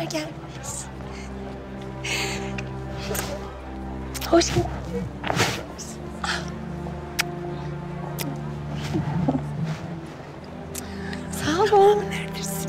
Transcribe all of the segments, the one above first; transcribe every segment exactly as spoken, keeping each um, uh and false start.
gelmiş. Hoş geldin. Sağ ol. Neredesin?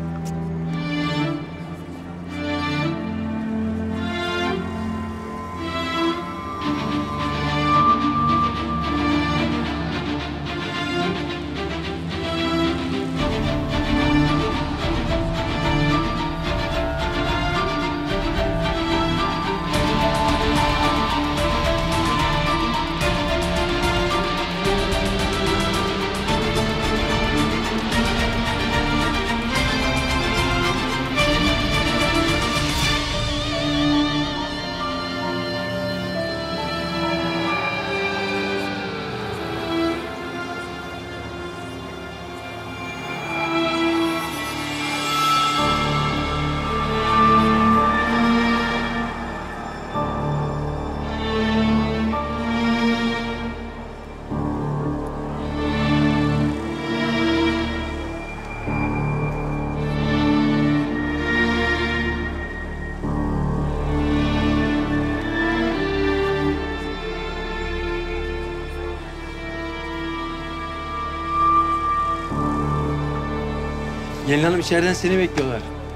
Gelin hanım içeriden seni bekliyorlar.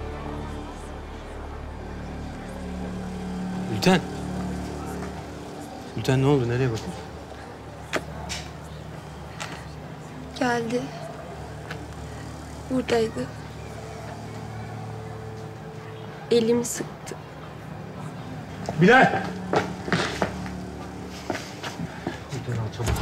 Gülten. Gülten ne oldu? Nereye bakıyorsun? Geldi. Buradaydı. Elimi sıktı. Bilal! Gülten al çabuk.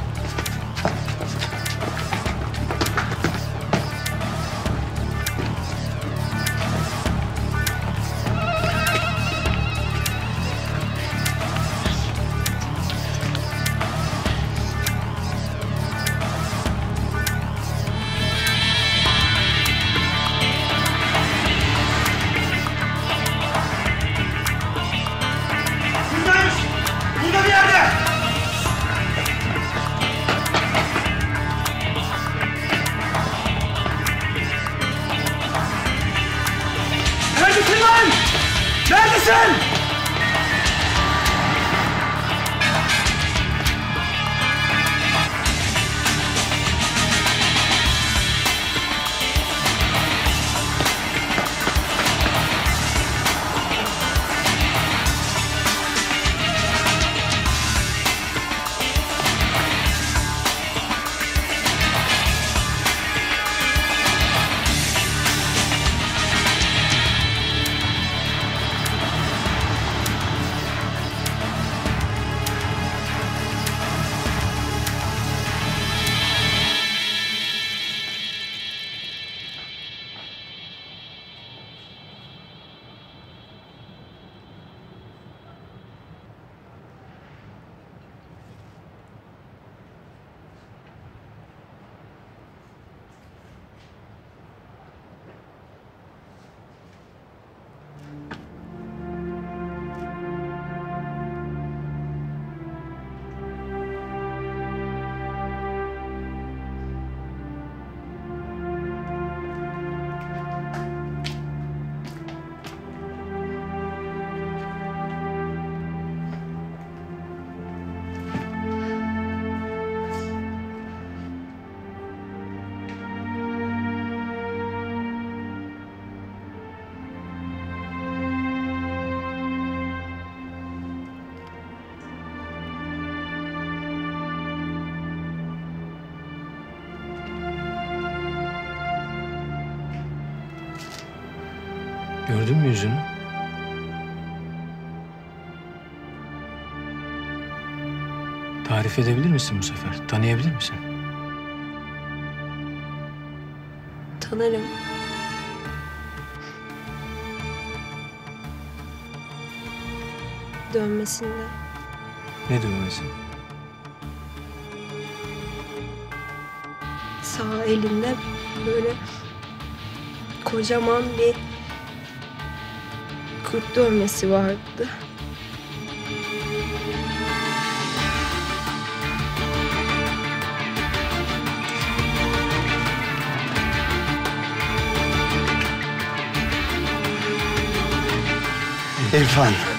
Burada bir yerde! Neredesin lan? Neredesin? Gördün mü yüzünü? Tarif edebilir misin bu sefer? Tanıyabilir misin? Tanırım. Dönmesinde. Ne dönmesi? Sağ elinde böyle kocaman bir kurt dövmesi vardı. İrfan.